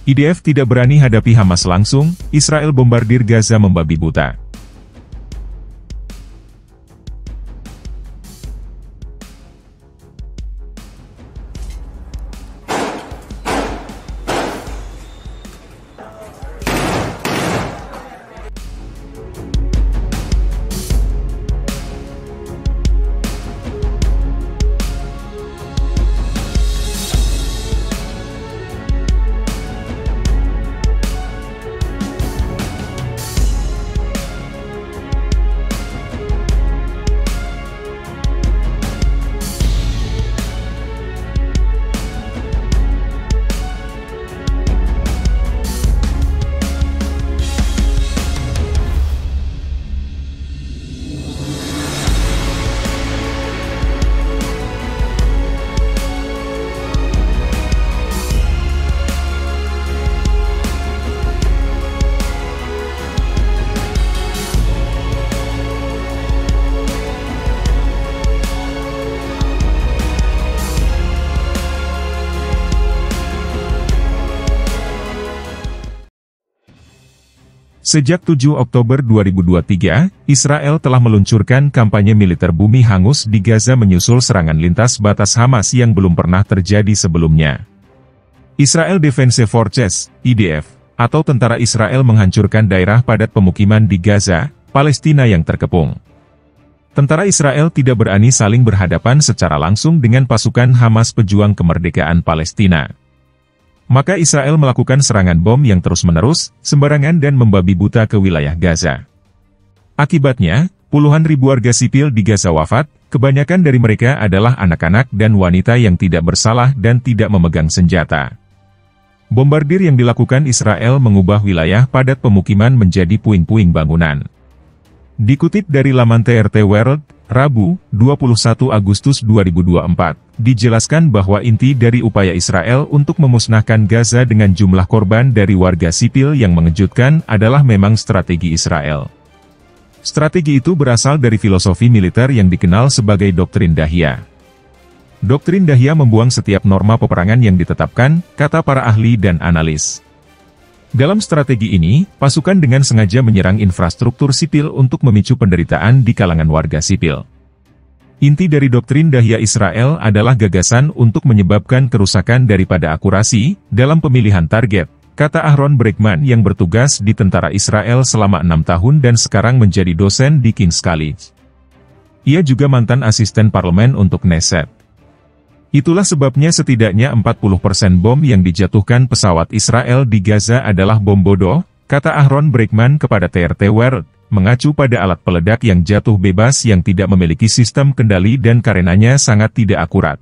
IDF tidak berani hadapi Hamas langsung, Israel bombardir Gaza membabi buta. Sejak 7 Oktober 2023, Israel telah meluncurkan kampanye militer bumi hangus di Gaza menyusul serangan lintas batas Hamas yang belum pernah terjadi sebelumnya. Israel Defense Forces, IDF, atau tentara Israel menghancurkan daerah padat pemukiman di Gaza, Palestina yang terkepung. Tentara Israel tidak berani saling berhadapan secara langsung dengan pasukan Hamas pejuang kemerdekaan Palestina. Maka Israel melakukan serangan bom yang terus-menerus, sembarangan dan membabi buta ke wilayah Gaza. Akibatnya, puluhan ribu warga sipil di Gaza wafat, kebanyakan dari mereka adalah anak-anak dan wanita yang tidak bersalah dan tidak memegang senjata. Bombardir yang dilakukan Israel mengubah wilayah padat pemukiman menjadi puing-puing bangunan. Dikutip dari laman TRT World, Rabu, 21 Agustus 2024, dijelaskan bahwa inti dari upaya Israel untuk memusnahkan Gaza dengan jumlah korban dari warga sipil yang mengejutkan adalah memang strategi Israel. Strategi itu berasal dari filosofi militer yang dikenal sebagai doktrin Dahya. Doktrin Dahya membuang setiap norma peperangan yang ditetapkan, kata para ahli dan analis. Dalam strategi ini, pasukan dengan sengaja menyerang infrastruktur sipil untuk memicu penderitaan di kalangan warga sipil. Inti dari doktrin Dahya Israel adalah gagasan untuk menyebabkan kerusakan daripada akurasi dalam pemilihan target, kata Aaron Bregman yang bertugas di tentara Israel selama 6 tahun dan sekarang menjadi dosen di King's College. Ia juga mantan asisten parlemen untuk Knesset. Itulah sebabnya setidaknya 40% bom yang dijatuhkan pesawat Israel di Gaza adalah bom bodoh, kata Aaron Bregman kepada TRT World, mengacu pada alat peledak yang jatuh bebas yang tidak memiliki sistem kendali dan karenanya sangat tidak akurat.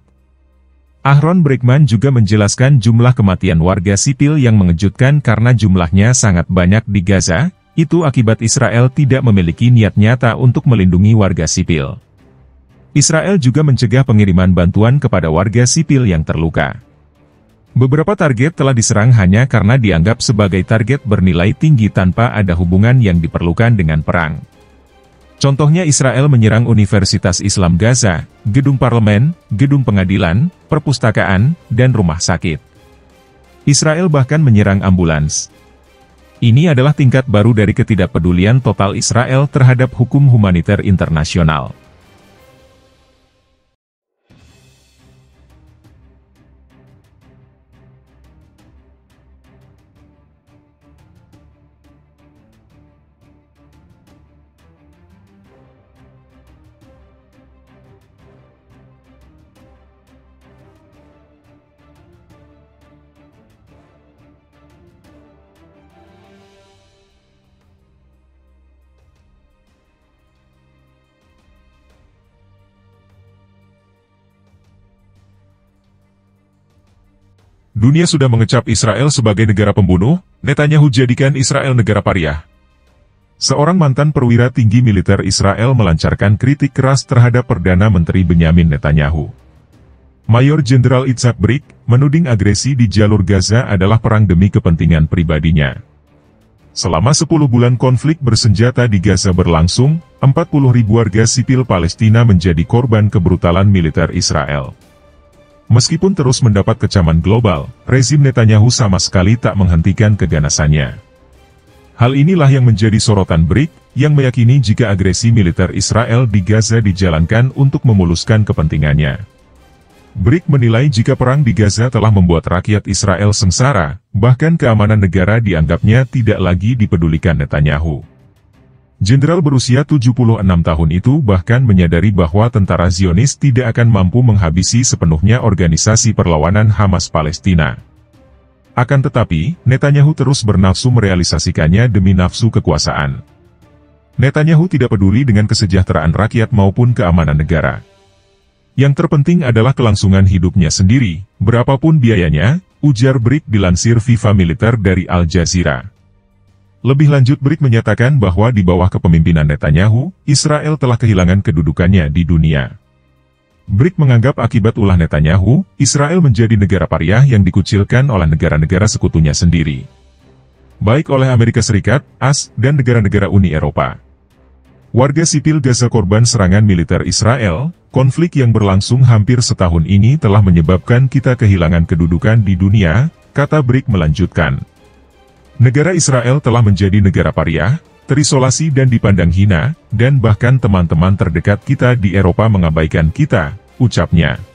Aaron Bregman juga menjelaskan jumlah kematian warga sipil yang mengejutkan karena jumlahnya sangat banyak di Gaza, itu akibat Israel tidak memiliki niat nyata untuk melindungi warga sipil. Israel juga mencegah pengiriman bantuan kepada warga sipil yang terluka. Beberapa target telah diserang hanya karena dianggap sebagai target bernilai tinggi tanpa ada hubungan yang diperlukan dengan perang. Contohnya Israel menyerang Universitas Islam Gaza, gedung parlemen, gedung pengadilan, perpustakaan, dan rumah sakit. Israel bahkan menyerang ambulans. Ini adalah tingkat baru dari ketidakpedulian total Israel terhadap hukum humaniter internasional. Dunia sudah mengecap Israel sebagai negara pembunuh, Netanyahu jadikan Israel negara pariah. Seorang mantan perwira tinggi militer Israel melancarkan kritik keras terhadap Perdana Menteri Benyamin Netanyahu. Mayor Jenderal Itzhak Brik menuding agresi di jalur Gaza adalah perang demi kepentingan pribadinya. Selama 10 bulan konflik bersenjata di Gaza berlangsung, 40.000 warga sipil Palestina menjadi korban kebrutalan militer Israel. Meskipun terus mendapat kecaman global, rezim Netanyahu sama sekali tak menghentikan keganasannya. Hal inilah yang menjadi sorotan BRIC, yang meyakini jika agresi militer Israel di Gaza dijalankan untuk memuluskan kepentingannya. BRIC menilai jika perang di Gaza telah membuat rakyat Israel sengsara, bahkan keamanan negara dianggapnya tidak lagi dipedulikan Netanyahu. Jenderal berusia 76 tahun itu bahkan menyadari bahwa tentara Zionis tidak akan mampu menghabisi sepenuhnya organisasi perlawanan Hamas Palestina. Akan tetapi, Netanyahu terus bernafsu merealisasikannya demi nafsu kekuasaan. Netanyahu tidak peduli dengan kesejahteraan rakyat maupun keamanan negara. Yang terpenting adalah kelangsungan hidupnya sendiri, berapapun biayanya, ujar BRIC dilansir Viva Militer dari Al Jazeera. Lebih lanjut BRIC menyatakan bahwa di bawah kepemimpinan Netanyahu, Israel telah kehilangan kedudukannya di dunia. BRIC menganggap akibat ulah Netanyahu, Israel menjadi negara pariah yang dikucilkan oleh negara-negara sekutunya sendiri. Baik oleh Amerika Serikat, AS, dan negara-negara Uni Eropa. Warga sipil Gaza korban serangan militer Israel, konflik yang berlangsung hampir setahun ini telah menyebabkan kita kehilangan kedudukan di dunia, kata BRIC melanjutkan. Negara Israel telah menjadi negara pariah, terisolasi dan dipandang hina, dan bahkan teman-teman terdekat kita di Eropa mengabaikan kita, ucapnya.